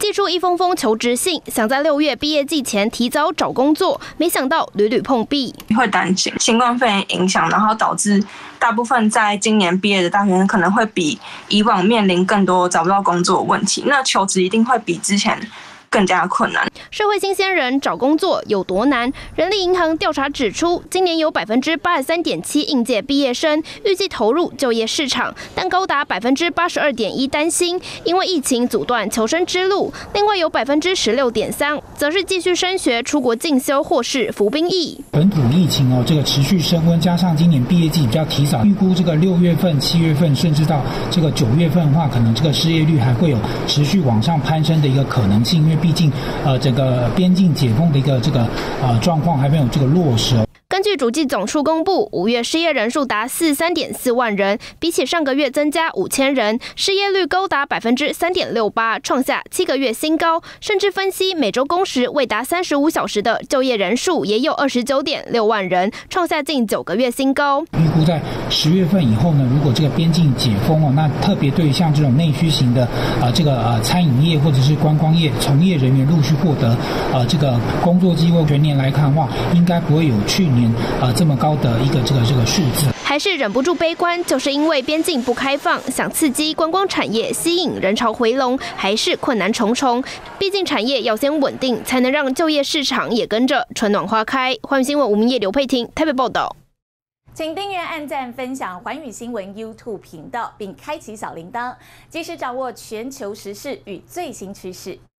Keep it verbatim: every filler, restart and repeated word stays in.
寄出一封封求职信，想在六月毕业季前提早找工作，没想到屡屡碰壁。 会担心新冠肺炎影响，然后导致大部分在今年毕业的大学生可能会比以往面临更多找不到工作的问题，那求职一定会比之前更加困难。 社会新鲜人找工作有多难？人力银行调查指出，今年有百分之八十三点七应届毕业生预计投入就业市场，但高达百分之八十二点一担心因为疫情阻断求生之路。另外有百分之十六点三则是继续升学、出国进修或是服兵役。 本土疫情哦，这个持续升温，加上今年毕业季比较提早，预估这个六月份、七月份，甚至到这个九月份的话，可能这个失业率还会有持续往上攀升的一个可能性，因为毕竟呃整个边境解封的一个这个呃状况还没有这个落实。 根据主计总处公布，五月失业人数达四十三点四万人，比起上个月增加五千人，失业率高达百分之三点六八，创下七个月新高。甚至分析每周工时未达三十五小时的就业人数也有二十九点六万人，创下近九个月新高。 预估在十月份以后呢，如果这个边境解封哦，那特别对于像这种内需型的啊、呃、这个呃餐饮业或者是观光业从业人员陆续获得呃这个工作机会，全年来看的话，应该不会有去年呃这么高的一个这个这个数字。 还是忍不住悲观，就是因为边境不开放，想刺激观光产业，吸引人潮回笼，还是困难重重。毕竟产业要先稳定，才能让就业市场也跟着春暖花开。环宇新闻吴明业、刘佩婷台北报道。 请订阅、按赞、分享环宇新闻 YouTube 频道，并开启小铃铛，及时掌握全球时事与最新趋势。